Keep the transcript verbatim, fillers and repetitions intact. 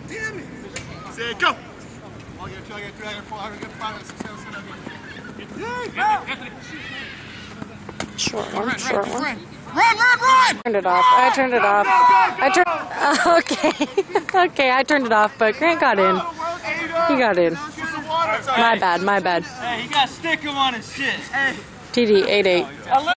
Damn it. Say go. One, two, three, four, five, six, seven, eight. Short one, short one. Run, run, run! Turned it off. I turned it off. I turned. Okay, okay. I turned it off, but Grant got in. He got in. My bad. My bad. Hey, he got stick him on his shit. Hey. T D eight eight.